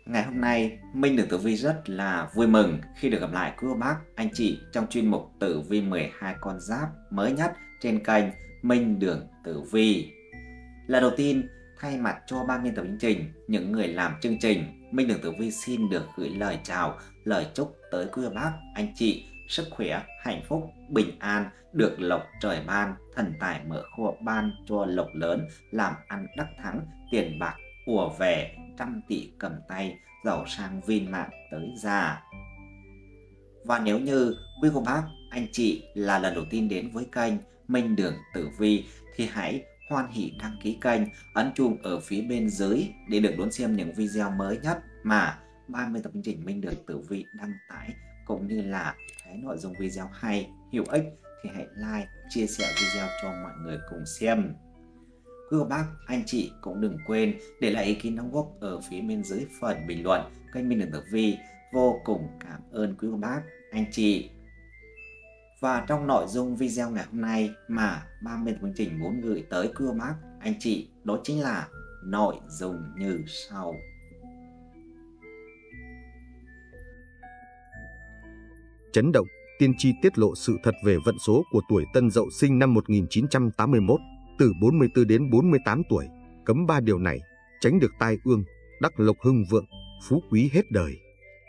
Ngày hôm nay, Minh được Tử Vi rất là vui mừng khi được gặp lại quý cô bác, anh chị trong chuyên mục Tử Vi 12 con giáp mới nhất trên kênh Minh Đường Tử Vi. Lần đầu tiên, thay mặt cho ban biên tập chương trình, những người làm chương trình, Minh Đường Tử Vi xin được gửi lời chào, lời chúc tới quý cô bác, anh chị sức khỏe, hạnh phúc, bình an, được lộc trời ban, thần tài mở kho ban cho lộc lớn, làm ăn đắc thắng, tiền bạc ùa về, trăm tỷ cầm tay, giàu sang viên mãn tới già. Và nếu như quý cô bác, anh chị là lần đầu tiên đến với kênh Minh Đường Tử Vi thì hãy hoan hỉ đăng ký kênh, ấn chuông ở phía bên dưới để được đón xem những video mới nhất mà ban biên tập chương trình Minh Đường Tử Vi đăng tải, cũng như là cái nội dung video hay, hữu ích thì hãy like, chia sẻ video cho mọi người cùng xem. Quý cô bác, anh chị cũng đừng quên để lại ý kiến đóng góp ở phía bên dưới phần bình luận kênh Minh Đường Tử Vi. Vô cùng cảm ơn quý cô bác, anh chị. Và trong nội dung video ngày hôm nay mà ban biên tập chương trình muốn gửi tới quý cô bác, anh chị, đó chính là nội dung như sau. Chấn động, tiên tri tiết lộ sự thật về vận số của tuổi Tân Dậu sinh năm 1981, từ 44 đến 48 tuổi, cấm 3 điều này, tránh được tai ương, đắc lộc hưng vượng, phú quý hết đời.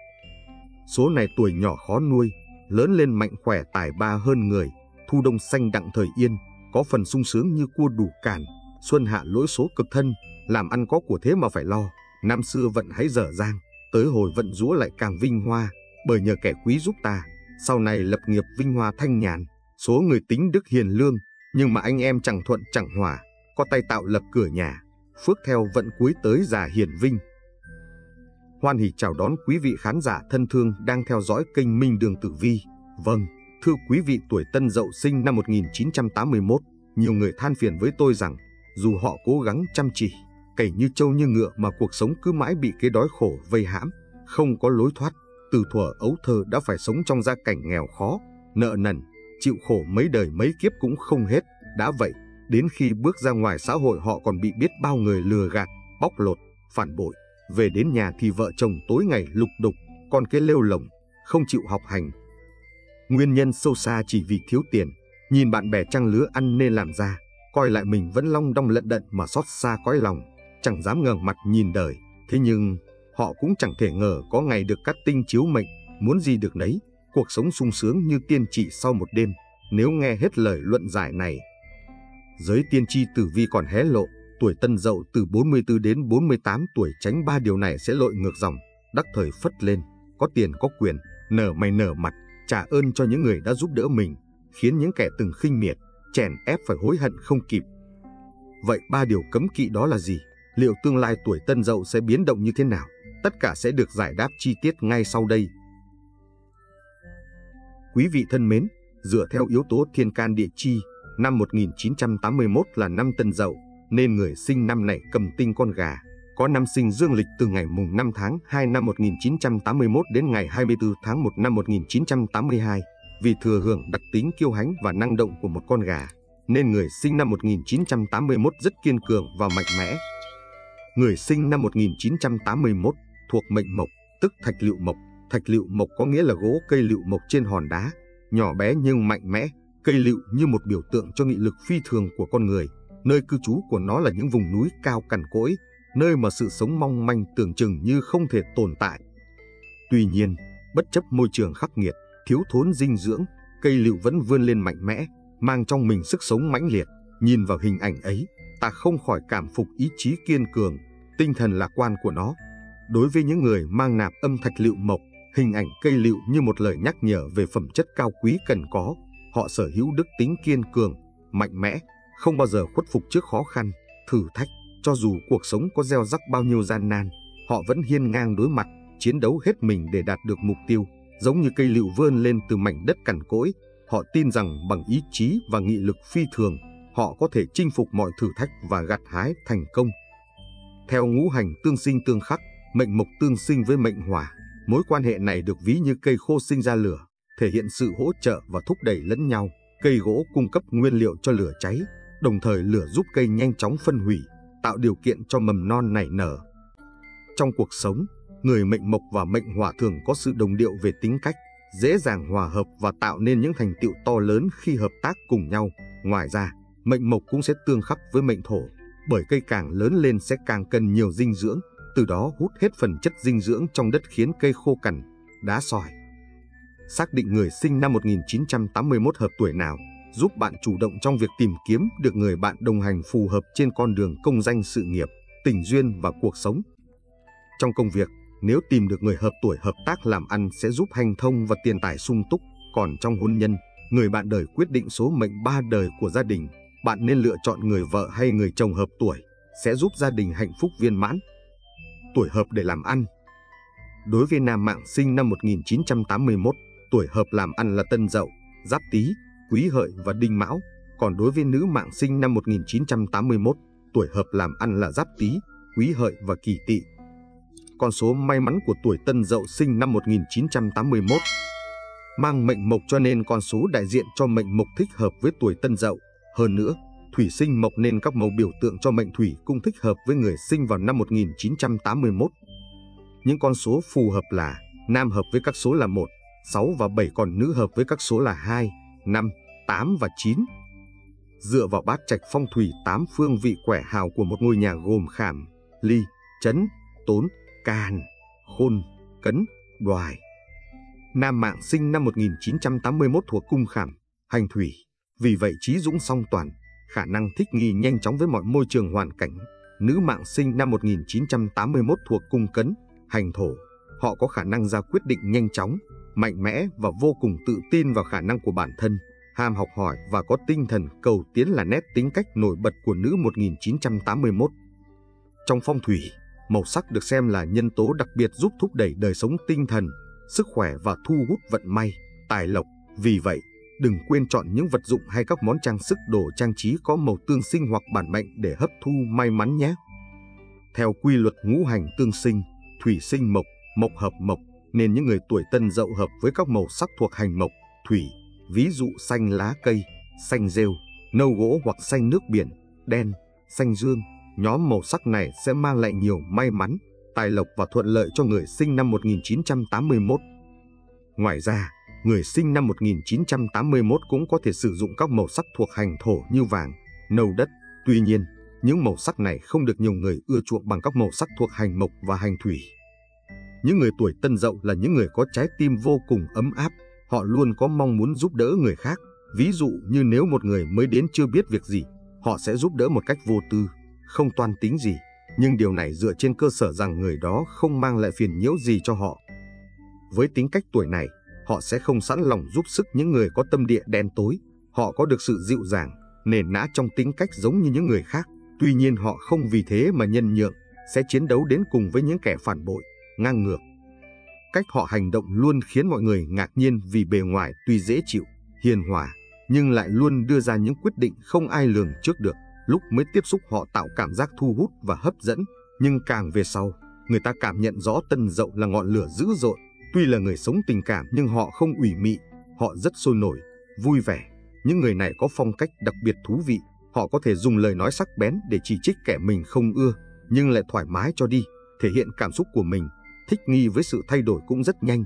Số này tuổi nhỏ khó nuôi, lớn lên mạnh khỏe tài ba hơn người, thu đông xanh đặng thời yên, có phần sung sướng như cua đủ càn, xuân hạ lỗi số cực thân, làm ăn có của thế mà phải lo, năm xưa vận hãy dở dang, tới hồi vận rúa lại càng vinh hoa, bởi nhờ kẻ quý giúp ta, sau này lập nghiệp vinh hoa thanh nhàn, số người tính đức hiền lương, nhưng mà anh em chẳng thuận chẳng hòa, có tay tạo lập cửa nhà, phước theo vận cuối tới già hiền vinh. Hoan hỉ chào đón quý vị khán giả thân thương đang theo dõi kênh Minh Đường Tử Vi. Vâng, thưa quý vị, tuổi Tân Dậu sinh năm 1981, nhiều người than phiền với tôi rằng dù họ cố gắng chăm chỉ, cày như trâu như ngựa mà cuộc sống cứ mãi bị cái đói khổ vây hãm, không có lối thoát. Từ thuở ấu thơ đã phải sống trong gia cảnh nghèo khó, nợ nần, chịu khổ mấy đời mấy kiếp cũng không hết. Đã vậy, đến khi bước ra ngoài xã hội họ còn bị biết bao người lừa gạt, bóc lột, phản bội. Về đến nhà thì vợ chồng tối ngày lục đục, con cái lêu lổng, không chịu học hành. Nguyên nhân sâu xa chỉ vì thiếu tiền, nhìn bạn bè trang lứa ăn nên làm ra, coi lại mình vẫn long đong lận đận mà xót xa cõi lòng, chẳng dám ngẩng mặt nhìn đời. Thế nhưng họ cũng chẳng thể ngờ có ngày được cắt tinh chiếu mệnh, muốn gì được nấy, cuộc sống sung sướng như tiên trị sau một đêm. Nếu nghe hết lời luận giải này, giới tiên tri tử vi còn hé lộ, tuổi Tân Dậu từ 44 đến 48 tuổi tránh 3 điều này sẽ lội ngược dòng, đắc thời phất lên, có tiền có quyền, nở mày nở mặt, trả ơn cho những người đã giúp đỡ mình, khiến những kẻ từng khinh miệt, chèn ép phải hối hận không kịp. Vậy 3 điều cấm kỵ đó là gì? Liệu tương lai tuổi Tân Dậu sẽ biến động như thế nào? Tất cả sẽ được giải đáp chi tiết ngay sau đây. Quý vị thân mến, dựa theo yếu tố thiên can địa chi, năm 1981 là năm Tân Dậu, nên người sinh năm này cầm tinh con gà, có năm sinh dương lịch từ ngày mùng 5 tháng 2 năm 1981 đến ngày 24 tháng 1 năm 1982. Vì thừa hưởng đặc tính kiêu hãnh và năng động của một con gà, nên người sinh năm 1981 rất kiên cường và mạnh mẽ. Người sinh năm 1981 thuộc mệnh mộc, tức thạch lựu mộc. Thạch lựu mộc có nghĩa là gỗ cây lựu mộc trên hòn đá, nhỏ bé nhưng mạnh mẽ. Cây lựu như một biểu tượng cho nghị lực phi thường của con người. Nơi cư trú của nó là những vùng núi cao cằn cỗi, nơi mà sự sống mong manh tưởng chừng như không thể tồn tại. Tuy nhiên, bất chấp môi trường khắc nghiệt, thiếu thốn dinh dưỡng, cây lựu vẫn vươn lên mạnh mẽ, mang trong mình sức sống mãnh liệt. Nhìn vào hình ảnh ấy, ta không khỏi cảm phục ý chí kiên cường, tinh thần lạc quan của nó. Đối với những người mang nạp âm thạch lựu mộc, hình ảnh cây lựu như một lời nhắc nhở về phẩm chất cao quý cần có. Họ sở hữu đức tính kiên cường, mạnh mẽ, không bao giờ khuất phục trước khó khăn, thử thách. Cho dù cuộc sống có gieo rắc bao nhiêu gian nan, họ vẫn hiên ngang đối mặt, chiến đấu hết mình để đạt được mục tiêu. Giống như cây lựu vươn lên từ mảnh đất cằn cỗi, họ tin rằng bằng ý chí và nghị lực phi thường, họ có thể chinh phục mọi thử thách và gặt hái thành công. Theo ngũ hành tương sinh tương khắc, mệnh mộc tương sinh với mệnh hỏa, mối quan hệ này được ví như cây khô sinh ra lửa, thể hiện sự hỗ trợ và thúc đẩy lẫn nhau. Cây gỗ cung cấp nguyên liệu cho lửa cháy, đồng thời lửa giúp cây nhanh chóng phân hủy, tạo điều kiện cho mầm non nảy nở. Trong cuộc sống, Người mệnh mộc và mệnh hỏa thường có sự đồng điệu về tính cách, dễ dàng hòa hợp và tạo nên những thành tựu to lớn khi hợp tác cùng nhau. Ngoài ra, mệnh mộc cũng sẽ tương khắc với mệnh thổ, bởi cây càng lớn lên sẽ càng cần nhiều dinh dưỡng, từ đó hút hết phần chất dinh dưỡng trong đất khiến cây khô cằn, đá sỏi. Xác định người sinh năm 1981 hợp tuổi nào giúp bạn chủ động trong việc tìm kiếm được người bạn đồng hành phù hợp trên con đường công danh sự nghiệp, tình duyên và cuộc sống. Trong công việc, nếu tìm được người hợp tuổi hợp tác làm ăn sẽ giúp hanh thông và tiền tài sung túc. Còn trong hôn nhân, người bạn đời quyết định số mệnh 3 đời của gia đình. Bạn nên lựa chọn người vợ hay người chồng hợp tuổi, sẽ giúp gia đình hạnh phúc viên mãn. Tuổi hợp để làm ăn. Đối với nam mạng sinh năm 1981, tuổi hợp làm ăn là Tân Dậu, Giáp Tý, Quý Hợi và Đinh Mão. Còn đối với nữ mạng sinh năm 1981, tuổi hợp làm ăn là Giáp Tý, Quý Hợi và Kỷ Tỵ. Con số may mắn của tuổi Tân Dậu sinh năm 1981 mang mệnh mộc, cho nên con số đại diện cho mệnh mộc thích hợp với tuổi Tân Dậu. Hơn nữa, thủy sinh mộc nên các màu biểu tượng cho mệnh thủy cũng thích hợp với người sinh vào năm 1981. Những con số phù hợp là nam hợp với các số là 1, 6 và 7, còn nữ hợp với các số là 2, 5, 8 và 9. Dựa vào bát trạch phong thủy 8 phương vị quẻ hào của một ngôi nhà gồm khảm, ly, chấn, tốn, can, khôn, cấn, đoài. Nam mạng sinh năm 1981 thuộc cung khảm, hành thủy, vì vậy trí dũng song toàn, khả năng thích nghi nhanh chóng với mọi môi trường hoàn cảnh. Nữ mạng sinh năm 1981 thuộc cung cấn, hành thổ, họ có khả năng ra quyết định nhanh chóng, mạnh mẽ và vô cùng tự tin vào khả năng của bản thân, ham học hỏi và có tinh thần cầu tiến là nét tính cách nổi bật của nữ 1981. Trong phong thủy, màu sắc được xem là nhân tố đặc biệt giúp thúc đẩy đời sống tinh thần, sức khỏe và thu hút vận may, tài lộc. Vì vậy, đừng quên chọn những vật dụng hay các món trang sức đồ trang trí có màu tương sinh hoặc bản mệnh để hấp thu may mắn nhé. Theo quy luật ngũ hành tương sinh, thủy sinh mộc, mộc hợp mộc, nên những người tuổi Tân Dậu hợp với các màu sắc thuộc hành mộc, thủy, ví dụ xanh lá cây, xanh rêu, nâu gỗ hoặc xanh nước biển, đen, xanh dương. Nhóm màu sắc này sẽ mang lại nhiều may mắn, tài lộc và thuận lợi cho người sinh năm 1981. Ngoài ra, người sinh năm 1981 cũng có thể sử dụng các màu sắc thuộc hành thổ như vàng, nâu đất. Tuy nhiên, những màu sắc này không được nhiều người ưa chuộng bằng các màu sắc thuộc hành mộc và hành thủy. Những người tuổi Tân Dậu là những người có trái tim vô cùng ấm áp, họ luôn có mong muốn giúp đỡ người khác. Ví dụ như nếu một người mới đến chưa biết việc gì, họ sẽ giúp đỡ một cách vô tư, không toan tính gì, nhưng điều này dựa trên cơ sở rằng người đó không mang lại phiền nhiễu gì cho họ. Với tính cách tuổi này, họ sẽ không sẵn lòng giúp sức những người có tâm địa đen tối. Họ có được sự dịu dàng, nền nã trong tính cách giống như những người khác. Tuy nhiên họ không vì thế mà nhân nhượng, sẽ chiến đấu đến cùng với những kẻ phản bội, ngang ngược. Cách họ hành động luôn khiến mọi người ngạc nhiên vì bề ngoài tuy dễ chịu, hiền hòa, nhưng lại luôn đưa ra những quyết định không ai lường trước được. Lúc mới tiếp xúc họ tạo cảm giác thu hút và hấp dẫn, nhưng càng về sau, người ta cảm nhận rõ Tân Dậu là ngọn lửa dữ dội. Tuy là người sống tình cảm nhưng họ không ủy mị, họ rất sôi nổi, vui vẻ. Những người này có phong cách đặc biệt thú vị, họ có thể dùng lời nói sắc bén để chỉ trích kẻ mình không ưa, nhưng lại thoải mái cho đi, thể hiện cảm xúc của mình, thích nghi với sự thay đổi cũng rất nhanh.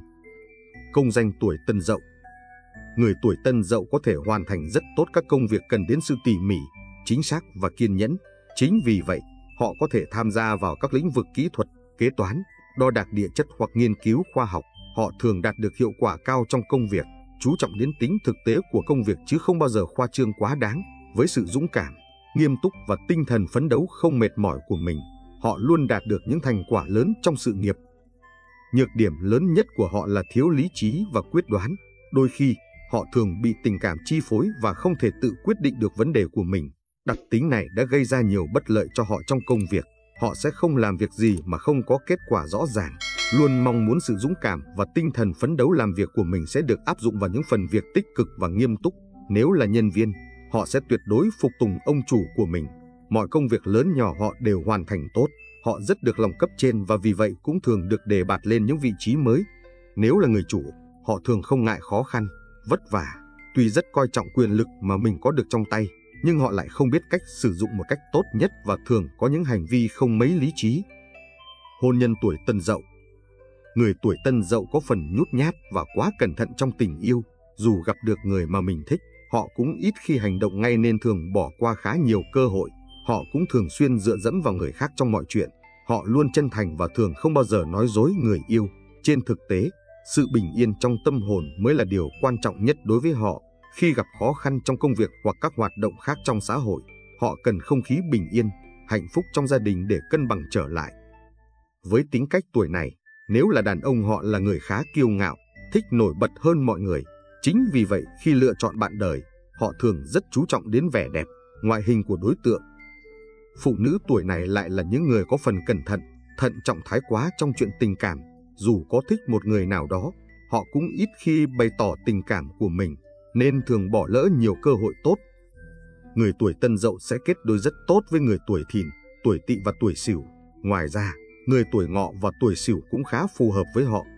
Công danh tuổi Tân Dậu. Người tuổi Tân Dậu có thể hoàn thành rất tốt các công việc cần đến sự tỉ mỉ, chính xác và kiên nhẫn. Chính vì vậy, họ có thể tham gia vào các lĩnh vực kỹ thuật, kế toán, đo đạc địa chất hoặc nghiên cứu khoa học. Họ thường đạt được hiệu quả cao trong công việc, chú trọng đến tính thực tế của công việc chứ không bao giờ khoa trương quá đáng. Với sự dũng cảm, nghiêm túc và tinh thần phấn đấu không mệt mỏi của mình, họ luôn đạt được những thành quả lớn trong sự nghiệp. Nhược điểm lớn nhất của họ là thiếu lý trí và quyết đoán. Đôi khi, họ thường bị tình cảm chi phối và không thể tự quyết định được vấn đề của mình. Đặc tính này đã gây ra nhiều bất lợi cho họ trong công việc. Họ sẽ không làm việc gì mà không có kết quả rõ ràng, luôn mong muốn sự dũng cảm và tinh thần phấn đấu làm việc của mình sẽ được áp dụng vào những phần việc tích cực và nghiêm túc. Nếu là nhân viên, họ sẽ tuyệt đối phục tùng ông chủ của mình. Mọi công việc lớn nhỏ họ đều hoàn thành tốt. Họ rất được lòng cấp trên và vì vậy cũng thường được đề bạt lên những vị trí mới. Nếu là người chủ, họ thường không ngại khó khăn, vất vả. Tuy rất coi trọng quyền lực mà mình có được trong tay, nhưng họ lại không biết cách sử dụng một cách tốt nhất và thường có những hành vi không mấy lý trí. Hôn nhân tuổi Tân Dậu. Người tuổi Tân Dậu có phần nhút nhát và quá cẩn thận trong tình yêu. Dù gặp được người mà mình thích, họ cũng ít khi hành động ngay nên thường bỏ qua khá nhiều cơ hội. Họ cũng thường xuyên dựa dẫm vào người khác trong mọi chuyện. Họ luôn chân thành và thường không bao giờ nói dối người yêu. Trên thực tế, sự bình yên trong tâm hồn mới là điều quan trọng nhất đối với họ. Khi gặp khó khăn trong công việc hoặc các hoạt động khác trong xã hội, họ cần không khí bình yên, hạnh phúc trong gia đình để cân bằng trở lại. Với tính cách tuổi này, nếu là đàn ông họ là người khá kiêu ngạo, thích nổi bật hơn mọi người. Chính vì vậy khi lựa chọn bạn đời, họ thường rất chú trọng đến vẻ đẹp, ngoại hình của đối tượng. Phụ nữ tuổi này lại là những người có phần cẩn thận, thận trọng thái quá trong chuyện tình cảm. Dù có thích một người nào đó, họ cũng ít khi bày tỏ tình cảm của mình, nên thường bỏ lỡ nhiều cơ hội tốt. Người tuổi Tân Dậu sẽ kết đôi rất tốt với người tuổi Thìn, tuổi Tỵ và tuổi Sửu. Ngoài ra, người tuổi Ngọ và tuổi Sửu cũng khá phù hợp với họ.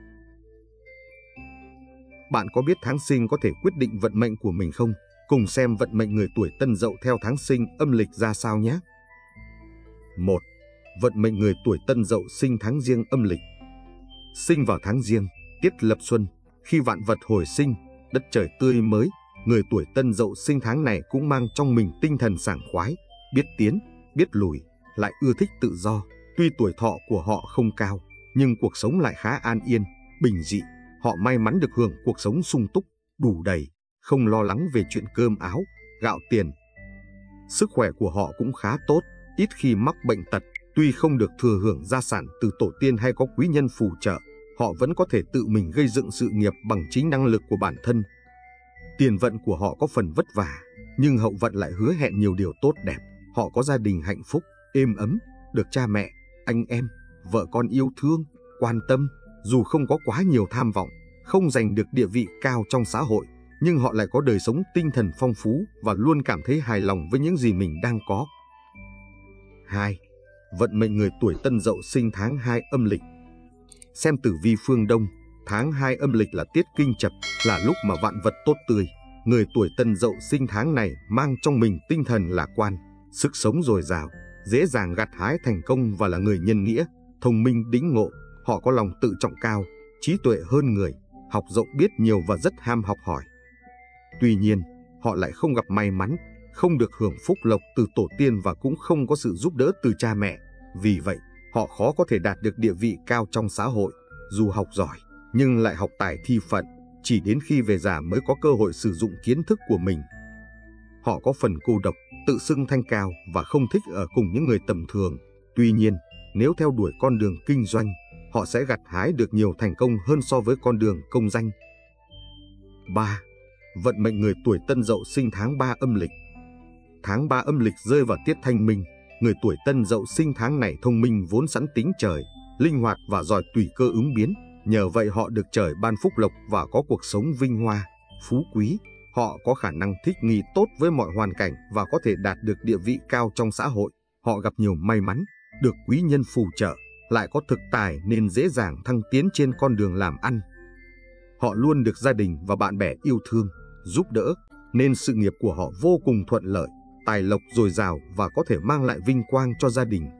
Bạn có biết tháng sinh có thể quyết định vận mệnh của mình không? Cùng xem vận mệnh người tuổi Tân Dậu theo tháng sinh âm lịch ra sao nhé. 1. Vận mệnh người tuổi Tân Dậu sinh tháng Giêng âm lịch. Sinh vào tháng Giêng, tiết lập xuân, khi vạn vật hồi sinh, đất trời tươi mới, người tuổi Tân Dậu sinh tháng này cũng mang trong mình tinh thần sảng khoái, biết tiến, biết lùi, lại ưa thích tự do. Tuy tuổi thọ của họ không cao, nhưng cuộc sống lại khá an yên, bình dị. Họ may mắn được hưởng cuộc sống sung túc, đủ đầy, không lo lắng về chuyện cơm áo, gạo tiền. Sức khỏe của họ cũng khá tốt, ít khi mắc bệnh tật. Tuy không được thừa hưởng gia sản từ tổ tiên hay có quý nhân phù trợ, họ vẫn có thể tự mình gây dựng sự nghiệp bằng chính năng lực của bản thân. Tiền vận của họ có phần vất vả, nhưng hậu vận lại hứa hẹn nhiều điều tốt đẹp. Họ có gia đình hạnh phúc, êm ấm, được cha mẹ, anh em, vợ con yêu thương, quan tâm. Dù không có quá nhiều tham vọng, không giành được địa vị cao trong xã hội, nhưng họ lại có đời sống tinh thần phong phú và luôn cảm thấy hài lòng với những gì mình đang có. 2. Vận mệnh người tuổi Tân Dậu sinh tháng 2 âm lịch. Xem tử vi phương Đông, tháng 2 âm lịch là tiết kinh chập, là lúc mà vạn vật tốt tươi. Người tuổi Tân Dậu sinh tháng này mang trong mình tinh thần lạc quan, sức sống dồi dào, dễ dàng gặt hái thành công và là người nhân nghĩa, thông minh đĩnh ngộ. Họ có lòng tự trọng cao, trí tuệ hơn người, học rộng biết nhiều và rất ham học hỏi. Tuy nhiên, họ lại không gặp may mắn, không được hưởng phúc lộc từ tổ tiên và cũng không có sự giúp đỡ từ cha mẹ. Vì vậy, họ khó có thể đạt được địa vị cao trong xã hội. Dù học giỏi, nhưng lại học tài thi phận, chỉ đến khi về già mới có cơ hội sử dụng kiến thức của mình. Họ có phần cô độc, tự xưng thanh cao và không thích ở cùng những người tầm thường. Tuy nhiên, nếu theo đuổi con đường kinh doanh, họ sẽ gặt hái được nhiều thành công hơn so với con đường công danh. 3. Vận mệnh người tuổi Tân Dậu sinh tháng 3 âm lịch. Tháng 3 âm lịch rơi vào tiết thanh minh. Người tuổi Tân Dậu sinh tháng này thông minh vốn sẵn tính trời, linh hoạt và giỏi tùy cơ ứng biến. Nhờ vậy họ được trời ban phúc lộc và có cuộc sống vinh hoa, phú quý. Họ có khả năng thích nghi tốt với mọi hoàn cảnh và có thể đạt được địa vị cao trong xã hội. Họ gặp nhiều may mắn, được quý nhân phù trợ, lại có thực tài nên dễ dàng thăng tiến trên con đường làm ăn. Họ luôn được gia đình và bạn bè yêu thương, giúp đỡ, nên sự nghiệp của họ vô cùng thuận lợi, tài lộc dồi dào và có thể mang lại vinh quang cho gia đình.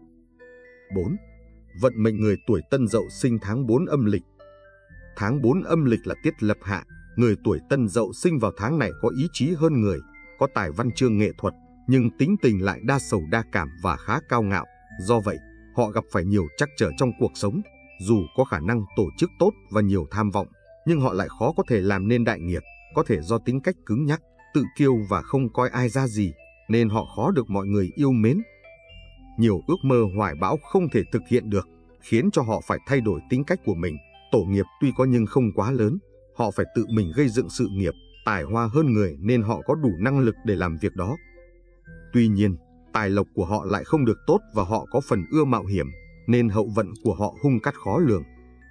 4. Vận mệnh người tuổi Tân Dậu sinh tháng 4 âm lịch. Tháng 4 âm lịch là tiết lập hạ. Người tuổi Tân Dậu sinh vào tháng này có ý chí hơn người, có tài văn chương nghệ thuật, nhưng tính tình lại đa sầu đa cảm và khá cao ngạo. Do vậy, họ gặp phải nhiều trắc trở trong cuộc sống. Dù có khả năng tổ chức tốt và nhiều tham vọng, nhưng họ lại khó có thể làm nên đại nghiệp. Có thể do tính cách cứng nhắc, tự kiêu và không coi ai ra gì, nên họ khó được mọi người yêu mến. Nhiều ước mơ hoài bão không thể thực hiện được, khiến cho họ phải thay đổi tính cách của mình. Tổ nghiệp tuy có nhưng không quá lớn, họ phải tự mình gây dựng sự nghiệp, tài hoa hơn người nên họ có đủ năng lực để làm việc đó. Tuy nhiên, tài lộc của họ lại không được tốt và họ có phần ưa mạo hiểm, nên hậu vận của họ hung cát khó lường.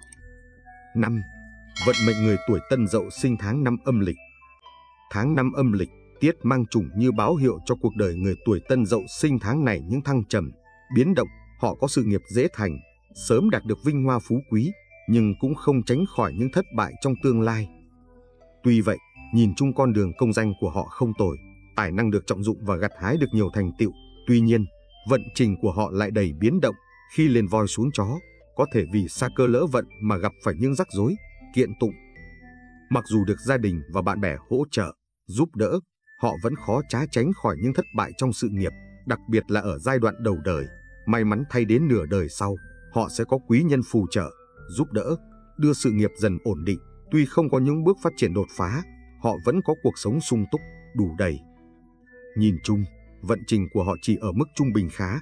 5. Vận mệnh người tuổi Tân Dậu sinh tháng 5 âm lịch. Tháng 5 âm lịch, tiết mang trùng như báo hiệu cho cuộc đời người tuổi Tân Dậu sinh tháng này những thăng trầm, biến động. Họ có sự nghiệp dễ thành, sớm đạt được vinh hoa phú quý, nhưng cũng không tránh khỏi những thất bại trong tương lai. Tuy vậy, nhìn chung con đường công danh của họ không tồi, tài năng được trọng dụng và gặt hái được nhiều thành tựu. Tuy nhiên, vận trình của họ lại đầy biến động, khi lên voi xuống chó. có thể vì sa cơ lỡ vận mà gặp phải những rắc rối, kiện tụng. Mặc dù được gia đình và bạn bè hỗ trợ, giúp đỡ, họ vẫn khó trá tránh khỏi những thất bại trong sự nghiệp, đặc biệt là ở giai đoạn đầu đời. May mắn thay đến nửa đời sau, họ sẽ có quý nhân phù trợ, giúp đỡ, đưa sự nghiệp dần ổn định. Tuy không có những bước phát triển đột phá, họ vẫn có cuộc sống sung túc, đủ đầy. Nhìn chung, vận trình của họ chỉ ở mức trung bình khá.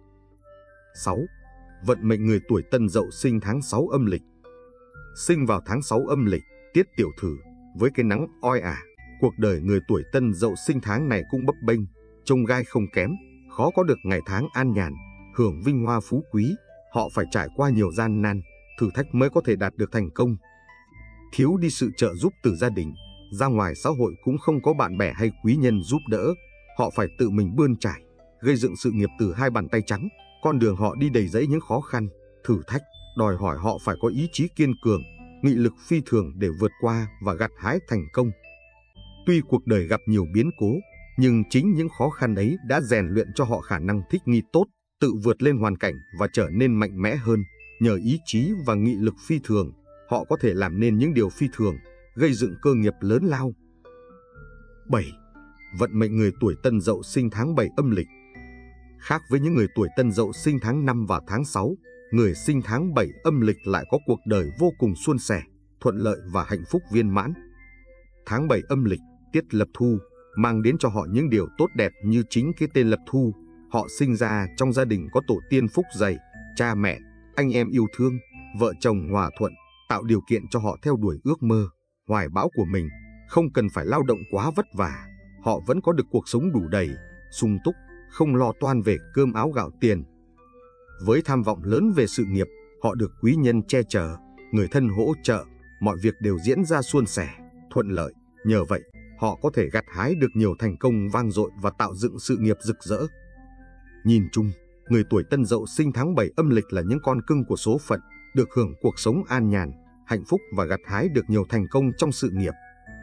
6. Vận mệnh người tuổi Tân Dậu sinh tháng 6 âm lịch. Sinh vào tháng 6 âm lịch, tiết Tiểu Thử, với cái nắng oi ả, cuộc đời người tuổi Tân Dậu sinh tháng này cũng bấp bênh, trông gai không kém, khó có được ngày tháng an nhàn, hưởng vinh hoa phú quý. Họ phải trải qua nhiều gian nan, thử thách mới có thể đạt được thành công. Thiếu đi sự trợ giúp từ gia đình, ra ngoài xã hội cũng không có bạn bè hay quý nhân giúp đỡ. Họ phải tự mình bươn trải, gây dựng sự nghiệp từ hai bàn tay trắng. Con đường họ đi đầy rẫy những khó khăn, thử thách, đòi hỏi họ phải có ý chí kiên cường, nghị lực phi thường để vượt qua và gặt hái thành công. Tuy cuộc đời gặp nhiều biến cố, nhưng chính những khó khăn ấy đã rèn luyện cho họ khả năng thích nghi tốt, tự vượt lên hoàn cảnh và trở nên mạnh mẽ hơn. Nhờ ý chí và nghị lực phi thường, họ có thể làm nên những điều phi thường, gây dựng cơ nghiệp lớn lao. 7. Vận mệnh người tuổi Tân Dậu sinh tháng 7 âm lịch. Khác với những người tuổi Tân Dậu sinh tháng 5 và tháng 6, người sinh tháng 7 âm lịch lại có cuộc đời vô cùng suôn sẻ, thuận lợi và hạnh phúc viên mãn. Tháng 7 âm lịch, tiết Lập Thu, mang đến cho họ những điều tốt đẹp như chính cái tên Lập Thu. Họ sinh ra trong gia đình có tổ tiên phúc dày, cha mẹ, anh em yêu thương, vợ chồng hòa thuận, tạo điều kiện cho họ theo đuổi ước mơ, hoài bão của mình. Không cần phải lao động quá vất vả, họ vẫn có được cuộc sống đủ đầy, sung túc, không lo toan về cơm áo gạo tiền. Với tham vọng lớn về sự nghiệp, họ được quý nhân che chở, người thân hỗ trợ, mọi việc đều diễn ra suôn sẻ, thuận lợi. Nhờ vậy, họ có thể gặt hái được nhiều thành công vang dội và tạo dựng sự nghiệp rực rỡ. Nhìn chung, người tuổi Tân Dậu sinh tháng 7 âm lịch là những con cưng của số phận, được hưởng cuộc sống an nhàn, hạnh phúc và gặt hái được nhiều thành công trong sự nghiệp.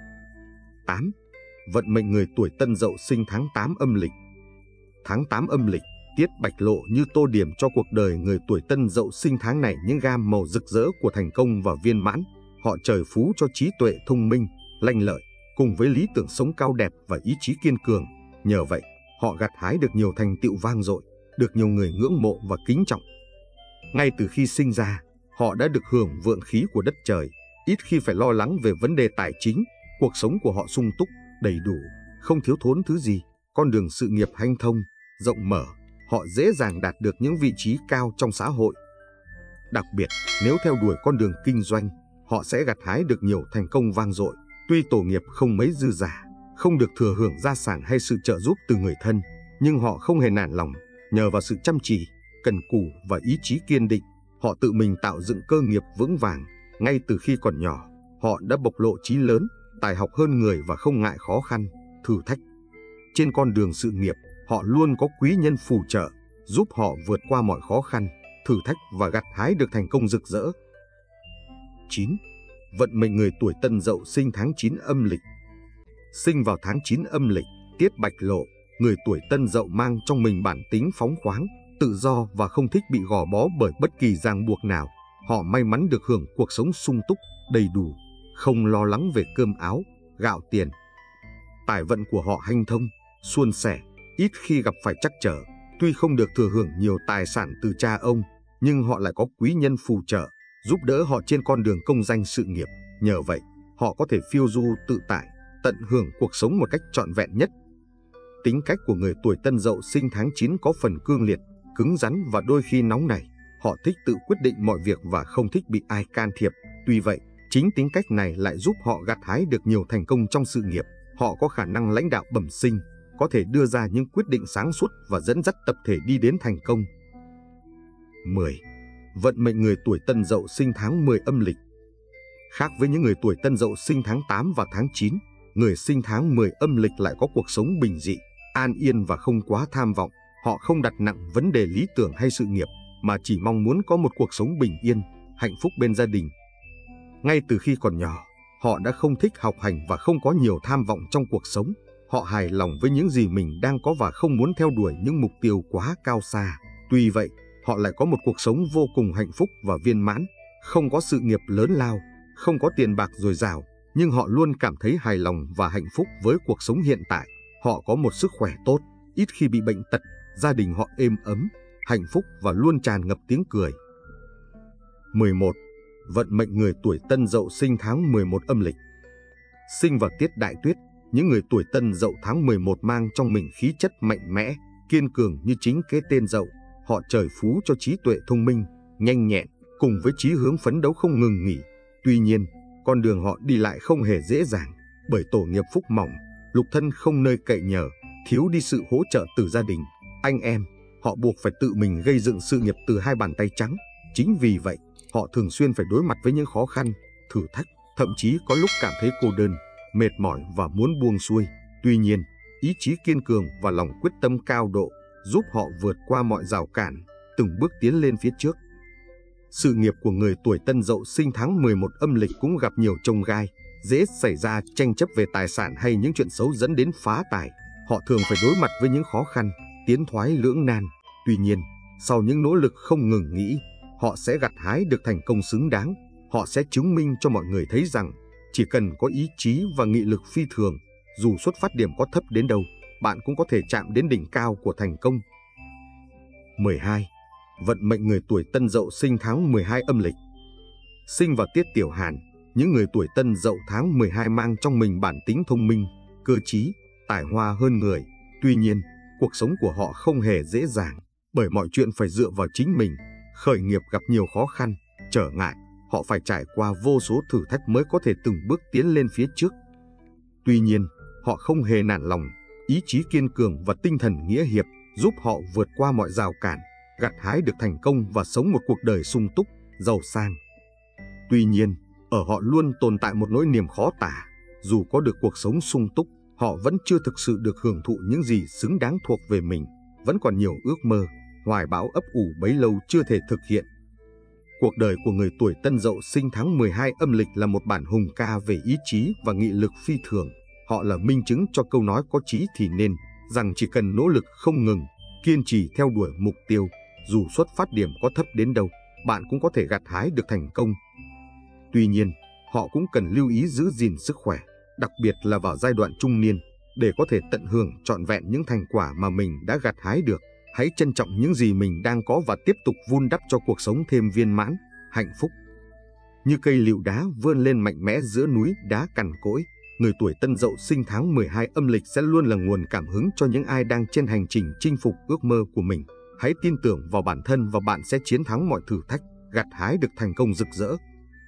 8. Vận mệnh người tuổi Tân Dậu sinh tháng 8 âm lịch. Tháng 8 âm lịch, tiết Bạch Lộ như tô điểm cho cuộc đời người tuổi Tân Dậu sinh tháng này những gam màu rực rỡ của thành công và viên mãn. Họ trời phú cho trí tuệ thông minh, lanh lợi, cùng với lý tưởng sống cao đẹp và ý chí kiên cường. Nhờ vậy, họ gặt hái được nhiều thành tựu vang dội, được nhiều người ngưỡng mộ và kính trọng. Ngay từ khi sinh ra, họ đã được hưởng vượng khí của đất trời, ít khi phải lo lắng về vấn đề tài chính. Cuộc sống của họ sung túc, đầy đủ, không thiếu thốn thứ gì. Con đường sự nghiệp hanh thông, rộng mở, họ dễ dàng đạt được những vị trí cao trong xã hội. Đặc biệt, nếu theo đuổi con đường kinh doanh, họ sẽ gặt hái được nhiều thành công vang dội. Tuy tổ nghiệp không mấy dư dả, không được thừa hưởng gia sản hay sự trợ giúp từ người thân, nhưng họ không hề nản lòng. Nhờ vào sự chăm chỉ, cần cù và ý chí kiên định, họ tự mình tạo dựng cơ nghiệp vững vàng. Ngay từ khi còn nhỏ, họ đã bộc lộ chí lớn, tài học hơn người và không ngại khó khăn, thử thách. Trên con đường sự nghiệp, họ luôn có quý nhân phù trợ, giúp họ vượt qua mọi khó khăn, thử thách và gặt hái được thành công rực rỡ. 9. Vận mệnh người tuổi Tân Dậu sinh tháng 9 âm lịch. Sinh vào tháng 9 âm lịch, tiết Bạch Lộ, người tuổi Tân Dậu mang trong mình bản tính phóng khoáng, tự do và không thích bị gò bó bởi bất kỳ ràng buộc nào. Họ may mắn được hưởng cuộc sống sung túc, đầy đủ, không lo lắng về cơm áo, gạo tiền. Tài vận của họ hanh thông, suôn sẻ, ít khi gặp phải trắc trở. Tuy không được thừa hưởng nhiều tài sản từ cha ông, nhưng họ lại có quý nhân phù trợ, giúp đỡ họ trên con đường công danh sự nghiệp. Nhờ vậy, họ có thể phiêu du tự tại, tận hưởng cuộc sống một cách trọn vẹn nhất. Tính cách của người tuổi Tân Dậu sinh tháng 9 có phần cương liệt, cứng rắn và đôi khi nóng nảy. Họ thích tự quyết định mọi việc và không thích bị ai can thiệp. Tuy vậy, chính tính cách này lại giúp họ gặt hái được nhiều thành công trong sự nghiệp. Họ có khả năng lãnh đạo bẩm sinh, có thể đưa ra những quyết định sáng suốt và dẫn dắt tập thể đi đến thành công. 10. Vận mệnh người tuổi Tân Dậu sinh tháng 10 âm lịch. Khác với những người tuổi Tân Dậu sinh tháng 8 và tháng 9, người sinh tháng 10 âm lịch lại có cuộc sống bình dị, an yên và không quá tham vọng. Họ không đặt nặng vấn đề lý tưởng hay sự nghiệp, mà chỉ mong muốn có một cuộc sống bình yên, hạnh phúc bên gia đình. Ngay từ khi còn nhỏ, họ đã không thích học hành và không có nhiều tham vọng trong cuộc sống. Họ hài lòng với những gì mình đang có và không muốn theo đuổi những mục tiêu quá cao xa. Tuy vậy, họ lại có một cuộc sống vô cùng hạnh phúc và viên mãn, không có sự nghiệp lớn lao, không có tiền bạc dồi dào, nhưng họ luôn cảm thấy hài lòng và hạnh phúc với cuộc sống hiện tại. Họ có một sức khỏe tốt, ít khi bị bệnh tật, gia đình họ êm ấm, hạnh phúc và luôn tràn ngập tiếng cười. 11. Vận mệnh người tuổi Tân Dậu sinh tháng 11 âm lịch. Sinh vào tiết Đại Tuyết, những người tuổi Tân Dậu tháng 11 mang trong mình khí chất mạnh mẽ, kiên cường như chính cái tên Dậu. Họ trời phú cho trí tuệ thông minh, nhanh nhẹn, cùng với chí hướng phấn đấu không ngừng nghỉ. Tuy nhiên, con đường họ đi lại không hề dễ dàng, bởi tổ nghiệp phúc mỏng, lục thân không nơi cậy nhờ, thiếu đi sự hỗ trợ từ gia đình, anh em. Họ buộc phải tự mình gây dựng sự nghiệp từ hai bàn tay trắng. Chính vì vậy, họ thường xuyên phải đối mặt với những khó khăn, thử thách, thậm chí có lúc cảm thấy cô đơn, mệt mỏi và muốn buông xuôi. Tuy nhiên, ý chí kiên cường và lòng quyết tâm cao độ giúp họ vượt qua mọi rào cản, từng bước tiến lên phía trước. Sự nghiệp của người tuổi Tân Dậu sinh tháng 11 âm lịch cũng gặp nhiều chông gai, dễ xảy ra tranh chấp về tài sản hay những chuyện xấu dẫn đến phá tài. Họ thường phải đối mặt với những khó khăn, tiến thoái lưỡng nan. Tuy nhiên, sau những nỗ lực không ngừng nghỉ, họ sẽ gặt hái được thành công xứng đáng. Họ sẽ chứng minh cho mọi người thấy rằng chỉ cần có ý chí và nghị lực phi thường, dù xuất phát điểm có thấp đến đâu, bạn cũng có thể chạm đến đỉnh cao của thành công. 12. Vận mệnh người tuổi Tân Dậu sinh tháng 12 âm lịch. Sinh vào tiết Tiểu Hàn, những người tuổi Tân Dậu tháng 12 mang trong mình bản tính thông minh, cơ trí, tài hoa hơn người. Tuy nhiên, cuộc sống của họ không hề dễ dàng, bởi mọi chuyện phải dựa vào chính mình. Khởi nghiệp gặp nhiều khó khăn, trở ngại, họ phải trải qua vô số thử thách mới có thể từng bước tiến lên phía trước. Tuy nhiên, họ không hề nản lòng, ý chí kiên cường và tinh thần nghĩa hiệp giúp họ vượt qua mọi rào cản, gặt hái được thành công và sống một cuộc đời sung túc, giàu sang. Tuy nhiên, ở họ luôn tồn tại một nỗi niềm khó tả. Dù có được cuộc sống sung túc, họ vẫn chưa thực sự được hưởng thụ những gì xứng đáng thuộc về mình, vẫn còn nhiều ước mơ, hoài bão ấp ủ bấy lâu chưa thể thực hiện. Cuộc đời của người tuổi Tân Dậu sinh tháng 12 âm lịch là một bản hùng ca về ý chí và nghị lực phi thường. Họ là minh chứng cho câu nói có chí thì nên, rằng chỉ cần nỗ lực không ngừng, kiên trì theo đuổi mục tiêu, dù xuất phát điểm có thấp đến đâu, bạn cũng có thể gặt hái được thành công. Tuy nhiên, họ cũng cần lưu ý giữ gìn sức khỏe, đặc biệt là vào giai đoạn trung niên, để có thể tận hưởng trọn vẹn những thành quả mà mình đã gặt hái được. Hãy trân trọng những gì mình đang có và tiếp tục vun đắp cho cuộc sống thêm viên mãn, hạnh phúc. Như cây lựu đá vươn lên mạnh mẽ giữa núi đá cằn cỗi, người tuổi Tân Dậu sinh tháng 12 âm lịch sẽ luôn là nguồn cảm hứng cho những ai đang trên hành trình chinh phục ước mơ của mình. Hãy tin tưởng vào bản thân và bạn sẽ chiến thắng mọi thử thách, gặt hái được thành công rực rỡ.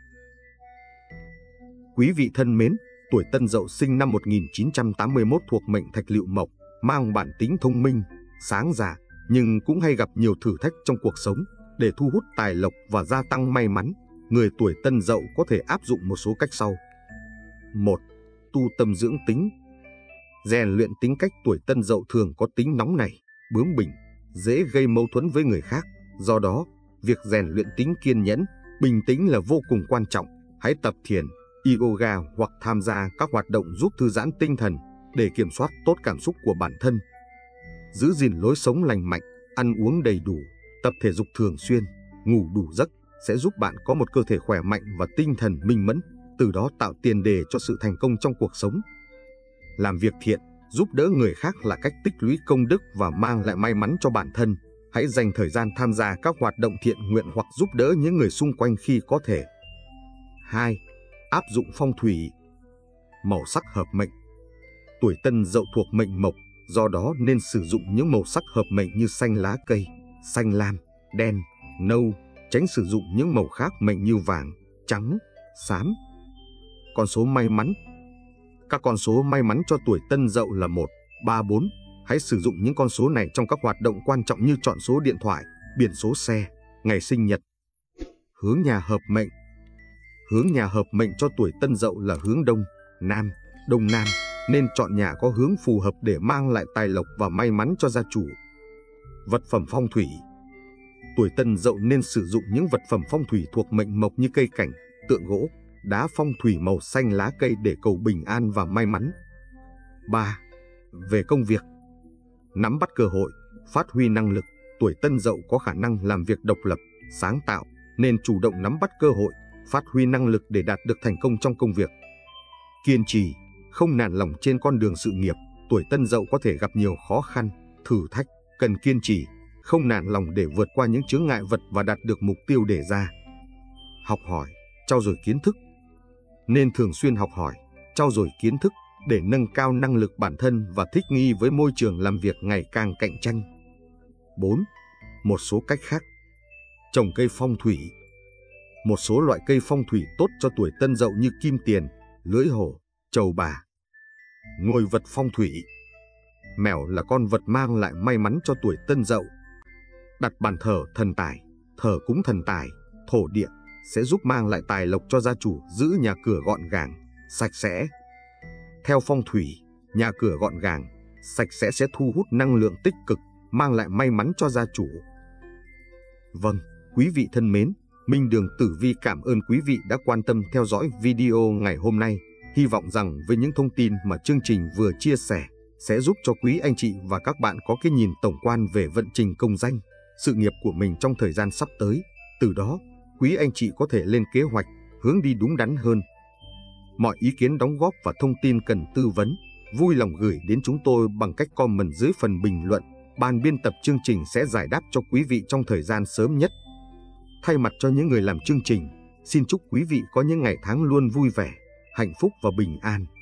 Quý vị thân mến, tuổi Tân Dậu sinh năm 1981 thuộc mệnh Thạch Lựu Mộc, mang bản tính thông minh, sáng dạ, nhưng cũng hay gặp nhiều thử thách trong cuộc sống. Để thu hút tài lộc và gia tăng may mắn, người tuổi Tân Dậu có thể áp dụng một số cách sau. 1. Tu tâm dưỡng tính. Rèn luyện tính cách. Tuổi Tân Dậu thường có tính nóng nảy, bướng bỉnh, dễ gây mâu thuẫn với người khác. Do đó, việc rèn luyện tính kiên nhẫn, bình tĩnh là vô cùng quan trọng. Hãy tập thiền, yoga hoặc tham gia các hoạt động giúp thư giãn tinh thần để kiểm soát tốt cảm xúc của bản thân. Giữ gìn lối sống lành mạnh, ăn uống đầy đủ, tập thể dục thường xuyên, ngủ đủ giấc sẽ giúp bạn có một cơ thể khỏe mạnh và tinh thần minh mẫn, từ đó tạo tiền đề cho sự thành công trong cuộc sống. Làm việc thiện, giúp đỡ người khác là cách tích lũy công đức và mang lại may mắn cho bản thân. Hãy dành thời gian tham gia các hoạt động thiện nguyện hoặc giúp đỡ những người xung quanh khi có thể. 2. Áp dụng phong thủy. Màu sắc hợp mệnh. Tuổi Tân Dậu thuộc mệnh Mộc, do đó nên sử dụng những màu sắc hợp mệnh như xanh lá cây, xanh lam, đen, nâu, tránh sử dụng những màu khác mệnh như vàng, trắng, xám. Con số may mắn. Các con số may mắn cho tuổi Tân Dậu là 1, 3, 4. Hãy sử dụng những con số này trong các hoạt động quan trọng như chọn số điện thoại, biển số xe, ngày sinh nhật. Hướng nhà hợp mệnh. Hướng nhà hợp mệnh cho tuổi Tân Dậu là hướng Đông, Nam, Đông Nam, nên chọn nhà có hướng phù hợp để mang lại tài lộc và may mắn cho gia chủ. Vật phẩm phong thủy. Tuổi Tân Dậu nên sử dụng những vật phẩm phong thủy thuộc mệnh Mộc như cây cảnh, tượng gỗ, đá phong thủy màu xanh lá cây để cầu bình an và may mắn. 3. Về công việc. Nắm bắt cơ hội, phát huy năng lực, tuổi Tân Dậu có khả năng làm việc độc lập, sáng tạo, nên chủ động nắm bắt cơ hội, phát huy năng lực để đạt được thành công trong công việc. Kiên trì, không nản lòng trên con đường sự nghiệp, tuổi Tân Dậu có thể gặp nhiều khó khăn, thử thách, cần kiên trì, không nản lòng để vượt qua những chướng ngại vật và đạt được mục tiêu đề ra. Học hỏi, trau dồi kiến thức. Nên thường xuyên học hỏi, trau dồi kiến thức để nâng cao năng lực bản thân và thích nghi với môi trường làm việc ngày càng cạnh tranh. 4. Một số cách khác. Trồng cây phong thủy. Một số loại cây phong thủy tốt cho tuổi Tân Dậu như kim tiền, lưỡi hổ, trầu bà. Ngôi vật phong thủy. Mèo là con vật mang lại may mắn cho tuổi Tân Dậu. Đặt bàn thờ thần tài, thờ cúng thần tài, thổ địa sẽ giúp mang lại tài lộc cho gia chủ, giữ nhà cửa gọn gàng, sạch sẽ. Theo phong thủy, nhà cửa gọn gàng, sạch sẽ thu hút năng lượng tích cực, mang lại may mắn cho gia chủ. Vâng, quý vị thân mến, Minh Đường Tử Vi cảm ơn quý vị đã quan tâm theo dõi video ngày hôm nay. Hy vọng rằng với những thông tin mà chương trình vừa chia sẻ sẽ giúp cho quý anh chị và các bạn có cái nhìn tổng quan về vận trình công danh, sự nghiệp của mình trong thời gian sắp tới. Từ đó, quý anh chị có thể lên kế hoạch, hướng đi đúng đắn hơn. Mọi ý kiến đóng góp và thông tin cần tư vấn, vui lòng gửi đến chúng tôi bằng cách comment dưới phần bình luận. Ban biên tập chương trình sẽ giải đáp cho quý vị trong thời gian sớm nhất. Thay mặt cho những người làm chương trình, xin chúc quý vị có những ngày tháng luôn vui vẻ, hạnh phúc và bình an.